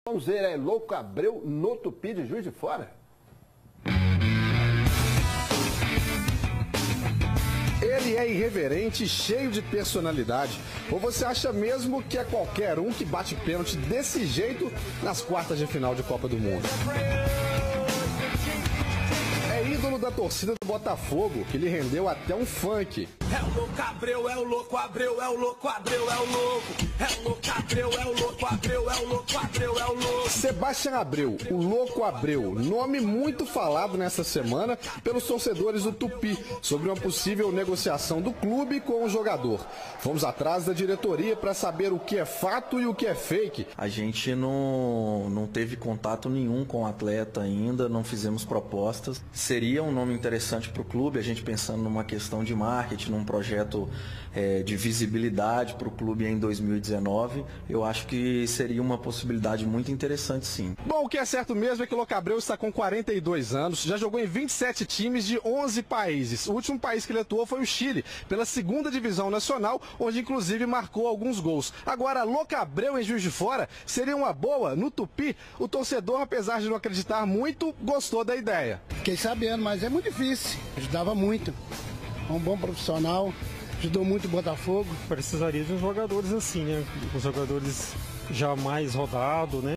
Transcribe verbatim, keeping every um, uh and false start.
Vamos ver, é Louco Abreu no Tupi de Juiz de Fora? Ele é irreverente e cheio de personalidade. Ou você acha mesmo que é qualquer um que bate pênalti desse jeito nas quartas de final de Copa do Mundo? É ídolo da torcida do Botafogo, que lhe rendeu até um funk. É o Louco Abreu, é o Louco Abreu, é o Louco Abreu, é o louco. É o Louco Abreu, é o Louco Abreu, é o Louco Abreu, é o louco. Sebastião Abreu, o Louco Abreu, nome muito falado nessa semana pelos torcedores do Tupi sobre uma possível negociação do clube com o jogador. Fomos atrás da diretoria para saber o que é fato e o que é fake. A gente não, não teve contato nenhum com o atleta ainda, não fizemos propostas. Seria um nome interessante para o clube, a gente pensando numa questão de marketing, num projeto é, de visibilidade para o clube em dois mil e dezenove. Eu acho que seria uma possibilidade muito interessante, sim. Bom, o que é certo mesmo é que o Louco Abreu está com quarenta e dois anos, já jogou em vinte e sete times de onze países. O último país que ele atuou foi o Chile, pela segunda divisão nacional, onde inclusive marcou alguns gols. Agora, Louco Abreu em Juiz de Fora seria uma boa no Tupi? O torcedor, apesar de não acreditar muito, gostou da ideia. Fiquei sabendo, mas é muito difícil. Ajudava muito. É um bom profissional, ajudou muito o Botafogo. Precisaria de uns jogadores assim, né? Os jogadores já mais rodados, né?